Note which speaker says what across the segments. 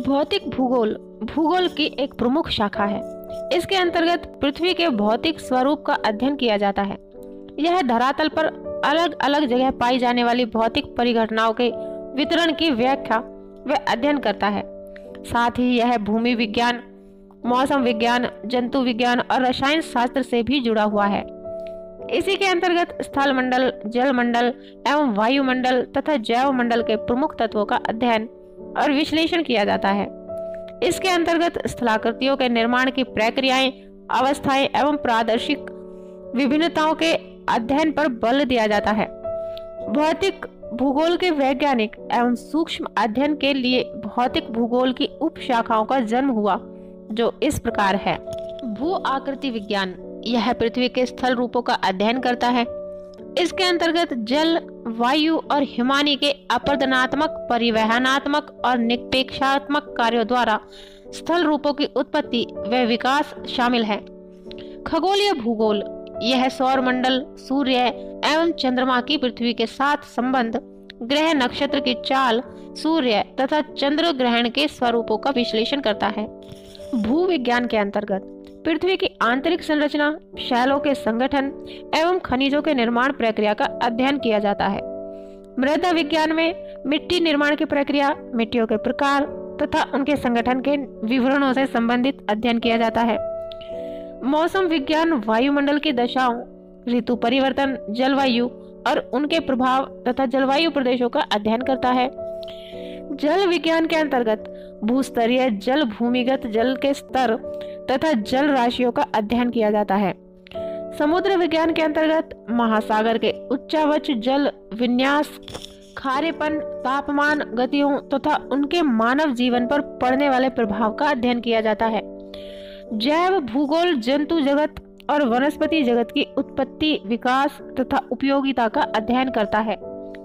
Speaker 1: भौतिक भूगोल भूगोल की एक प्रमुख शाखा है। इसके अंतर्गत पृथ्वी के भौतिक स्वरूप का अध्ययन किया जाता है। यह धरातल पर अलग अलग जगह पाई जाने वाली भौतिक परिघटनाओं के वितरण की व्याख्या व अध्ययन करता है। साथ ही यह भूमि विज्ञान, मौसम विज्ञान, जंतु विज्ञान और रसायन शास्त्र से भी जुड़ा हुआ है। इसी के अंतर्गत स्थल मंडल, जल मंडल एवं वायुमंडल तथा जैव मंडल के प्रमुख तत्वों का अध्ययन और विश्लेषण किया जाता है। इसके अंतर्गत स्थलाकृतियों के निर्माण की प्रक्रियाएं, अवस्थाएं एवं प्रादेशिक विभिन्नताओं के अध्ययन पर बल दिया जाता है। भौतिक भूगोल के वैज्ञानिक एवं सूक्ष्म अध्ययन के लिए भौतिक भूगोल की उप शाखाओं का जन्म हुआ, जो इस प्रकार है। भू आकृति विज्ञान, यह पृथ्वी के स्थल रूपों का अध्ययन करता है। इसके अंतर्गत जल, वायु और हिमानी के अपरदनात्मक, परिवहनात्मक और निक्षेपात्मक कार्यों द्वारा स्थल रूपों की उत्पत्ति व विकास शामिल है। खगोलीय भूगोल, यह सौर मंडल, सूर्य एवं चंद्रमा की पृथ्वी के साथ संबंध, ग्रह नक्षत्र की चाल, सूर्य तथा चंद्र ग्रहण के स्वरूपों का विश्लेषण करता है। भू विज्ञान के अंतर्गत पृथ्वी की आंतरिक संरचना, शैलों के संगठन एवं खनिजों के निर्माण प्रक्रिया का अध्ययन किया जाता है। मृदा विज्ञान में मिट्टी निर्माण की प्रक्रिया, मिट्टियों के प्रकार तथा उनके संगठन के विवरणों से संबंधित अध्ययन किया जाता है। मौसम विज्ञान वायुमंडल की दशाओं, ऋतु परिवर्तन, जलवायु और उनके प्रभाव तथा जलवायु प्रदेशों का अध्ययन करता है। जल विज्ञान के अंतर्गत भूस्तरीय जल, भूमिगत जल के स्तर तथा जल राशियों का अध्ययन किया जाता है। समुद्र विज्ञान के अंतर्गत महासागर के उच्चावच जल विन्यास, खारेपन, तापमान, गतियों तथा उनके मानव जीवन पर पड़ने वाले प्रभाव का अध्ययन किया जाता है। जैव भूगोल जंतु जगत और वनस्पति जगत की उत्पत्ति, विकास तथा उपयोगिता का अध्ययन करता है।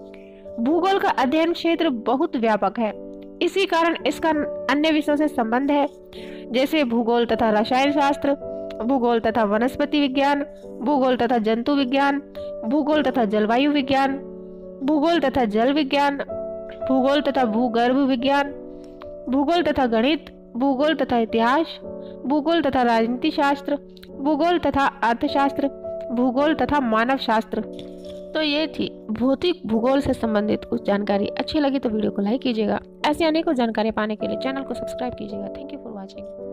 Speaker 1: भूगोल का अध्ययन क्षेत्र बहुत व्यापक है। इसी कारण इसका अन्य विषयों से संबंध है, जैसे भूगोल तथा रसायन शास्त्र, भूगोल तथा वनस्पति विज्ञान, भूगोल तथा जंतु विज्ञान, भूगोल तथा जलवायु विज्ञान, भूगोल तथा जल विज्ञान, भूगोल तथा भूगर्भ विज्ञान, भूगोल तथा गणित, भूगोल तथा इतिहास, भूगोल तथा राजनीति शास्त्र, भूगोल तथा अर्थशास्त्र, भूगोल तथा मानव शास्त्र। तो ये थी भौतिक भूगोल से संबंधित कुछ जानकारी। अच्छी लगी तो वीडियो को लाइक कीजिएगा। ऐसी अनेकों जानकारी पाने के लिए चैनल को सब्सक्राइब कीजिएगा। Thank you for watching.